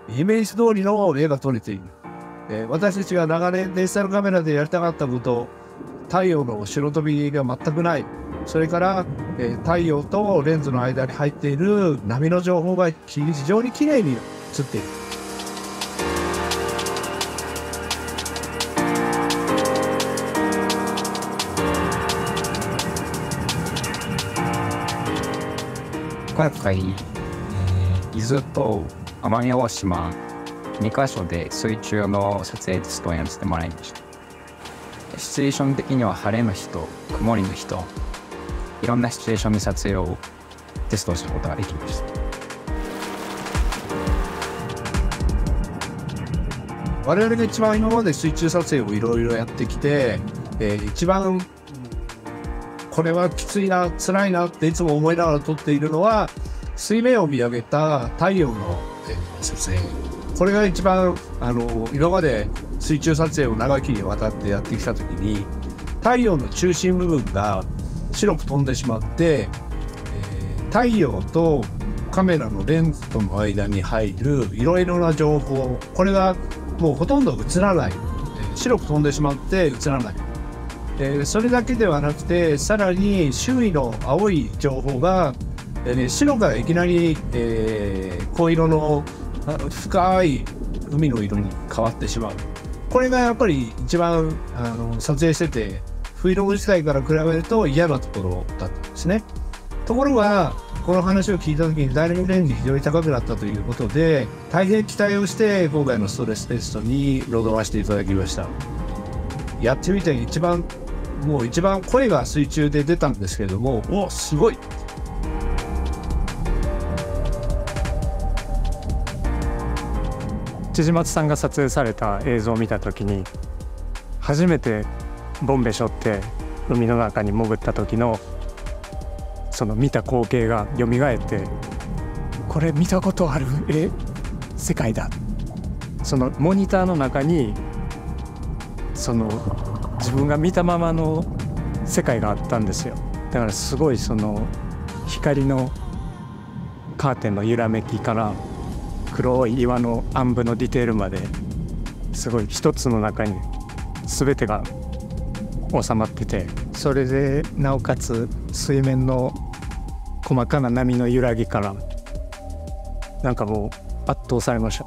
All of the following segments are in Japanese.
イメージ通りの絵が撮れている。私たちが長年デジタルカメラでやりたかったこと、太陽の白飛びが全くない。それから、太陽とレンズの間に入っている波の情報が非常にきれいに映っている。 今回、伊豆と奄美大島2カ所で水中の撮影テストをやらせてもらいました。シチュエーション的には晴れの日と曇りの日といろんなシチュエーションで撮影をテストすることができました。 我々が一番今まで水中撮影をいろいろやってきて、一番これはきついな、辛いなっていつも思いながら撮っているのは、水面を見上げた太陽の撮影。これが一番今まで水中撮影を長きにわたってやってきたときに、太陽の中心部分が白く飛んでしまって、太陽とカメラのレンズとの間に入るいろいろな情報、これがもうほとんど映らない、白く飛んでしまって映らない。それだけではなくて、さらに周囲の青い情報が、白からいきなり、紺色の深い海の色に変わってしまう。これがやっぱり一番撮影してて、フィルム自体から比べると嫌なところだったんですね。ところがこの話を聞いた時にダイナミックレンジ非常に高くなったということで、大変期待をして今回のストレステストに臨ませていただきました。やってみて一番声が水中で出たんですけれども、お、すごい。 千々松さんが撮影された映像を見た時に、初めてボンベ背負って海の中に潜った時のその見た光景が蘇って、これ見たことある世界だ。そのモニターの中にその自分が見たままの世界があったんですよ。だからすごいその光のカーテンの揺らめきから黒い岩の暗部のディテールまで、すごい一つの中に全てが収まってて、それでなおかつ水面の細かな波の揺らぎからなんかもう圧倒されました。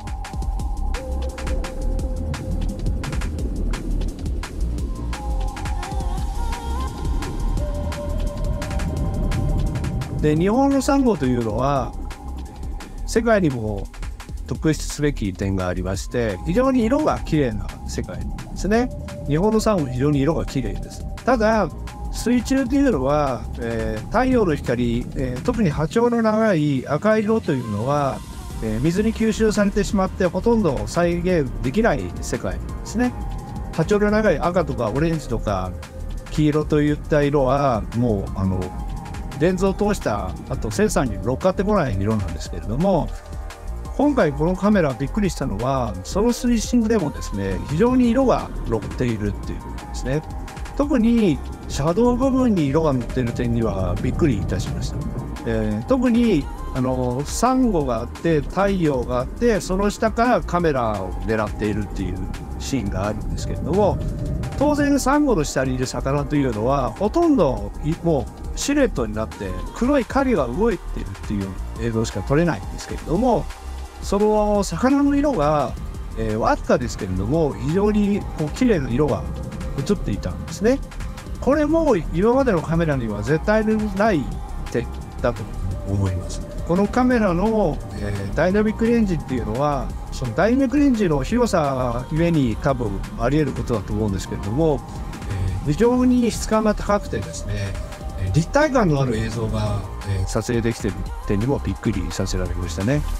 で、日本のサンゴというのは世界にも特筆すべき点がありまして、非常に色が綺麗な世界ですね。日本のサンゴ非常に色が綺麗です。ただ水中というのは、太陽の光、特に波長の長い赤色というのは、水に吸収されてしまってほとんど再現できない世界ですね。波長の長い赤とかオレンジとか黄色といった色はもうレンズを通した後センサーに乗っかってこない色なんですけれども、今回このカメラびっくりしたのは、その水深でもですね、非常に色が乗っているっていうことですね。特にシャドウ部分に色が乗っている点にはびっくりいたしました。特にサンゴがあって太陽があって、その下からカメラを狙っているっていうシーンがあるんですけれども、当然サンゴの下にいる魚というのはほとんどもうシルエットになって黒い影が動いているっていう映像しか撮れないんですけれども、その魚の色が、わずかですけれども非常に綺麗な色が映っていたんですね。これも今までのカメラには絶対にない点だと思います。このカメラの、ダイナミックレンジっていうのは、そのダイナミックレンジの広さゆえに多分あり得ることだと思うんですけれども、非常に質感が高くてですね、立体感のある映像が、撮影できている点にもびっくりさせられましたね。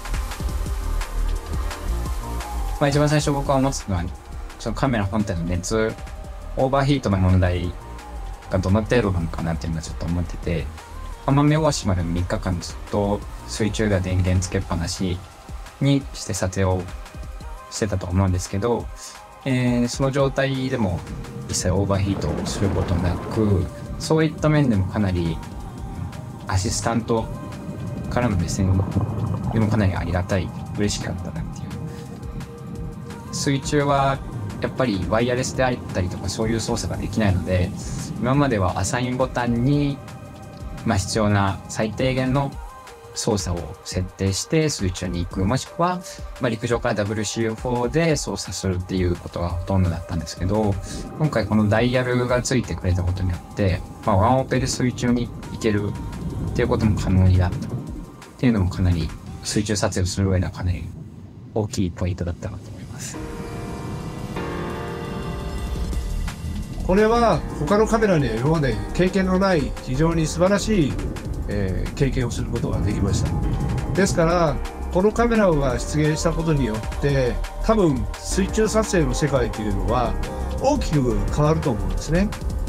一番最初僕は思ってたのは、そのカメラ本体の熱オーバーヒートの問題がどの程度なのかなっていうのはちょっと思ってて、奄美大島でも3日間ずっと水中では電源つけっぱなしにして撮影をしてたと思うんですけど、その状態でも実際オーバーヒートをすることなく、そういった面でもかなりアシスタントからの目線でもかなりありがたい、嬉しかったなっていう水中はやっぱりワイヤレスであったりとかそういう操作ができないので、今まではアサインボタンに、必要な最低限の操作を設定して水中に行く、もしくは、陸上から WCU4 で操作するっていうことがほとんどだったんですけど、今回このダイヤルがついてくれたことによって、ワンオペで水中に行けるっていうことも可能になったっていうのもかなり水中撮影をする上ではかなり大きいポイントだったかと思います。 これは他のカメラには今まで経験のない非常に素晴らしい、経験をすることができました。ですからこのカメラが出現したことによって多分水中撮影の世界というのは大きく変わると思うんですね。